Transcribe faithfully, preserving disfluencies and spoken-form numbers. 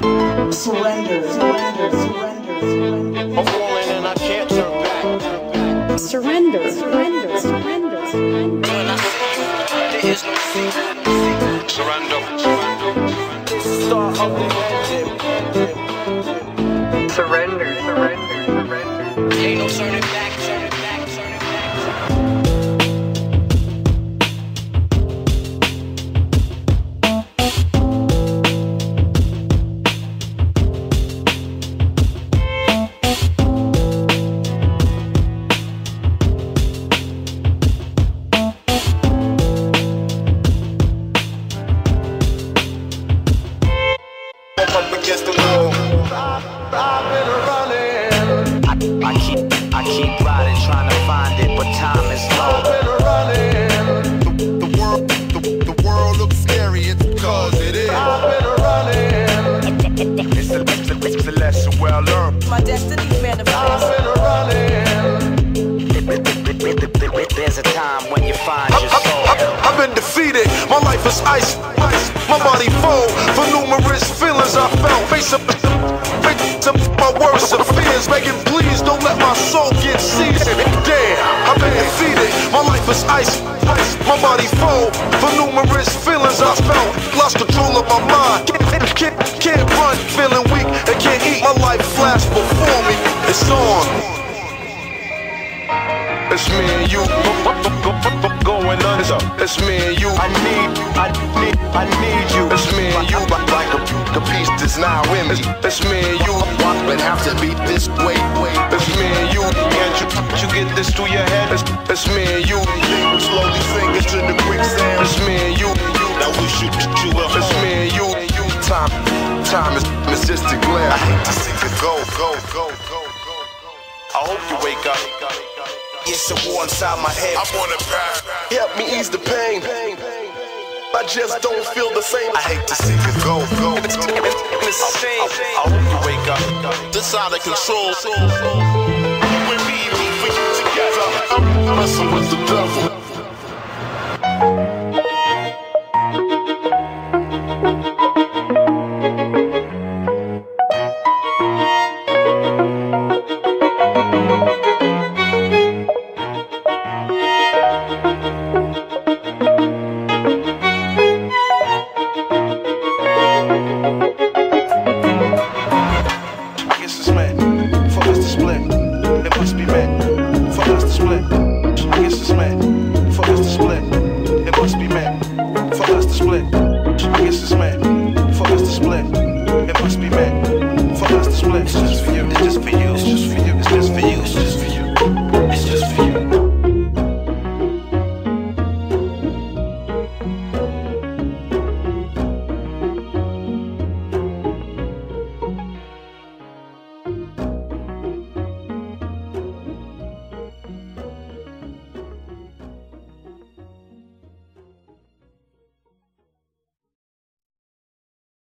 Surrender, surrender, surrender, surrender. I'm falling and I can't turn back. Surrender, surrender, surrender, surrender. When I see you, there is no secret. Surrender. This is the start of the end. Surrender, surrender, surrender. Ain't no turning back, turning back, turning back. Up against the wall. I've been running. I, I keep I keep riding, trying to find it, but time is low. I've been running. The, the world, the, the world looks scary. It's because it is. I've been running. It's a, it's a, it's a lesson well learned. My destiny's manifest. I've been running. There's a time when you find your soul. I've been defeated. My life is ice. My body full for numerous feelings I felt. Face up, face up my worst of fears. Begging, please don't let my soul get seized. Damn, I've been defeated. My life is ice. My body full for numerous feelings I felt. Lost control of my mind. Can't, can't, can't run, feeling weak and can't eat. My life flashed before me. It's on. It's me and you going under. It's me and you. I need, I need, I need you. It's me and you. Like a, the piece that's now in me. It's me and you. But have to be this way. It's me and you. Can't you, you get this through your head? It's, it's me and you. Slowly sink into the quicksand. It's me and you. Now we should get you up. It's me and you. Time, time is, is just a glare. I hate to see it go, go, go, go, go. I hope you wake up. It's a war inside my head. I wanna pass. Help me ease the pain. I just don't feel the same. I hate to see it go, go, go. It's a shame. I hope you wake up. This out of control. When we meet for you together, I'm messing with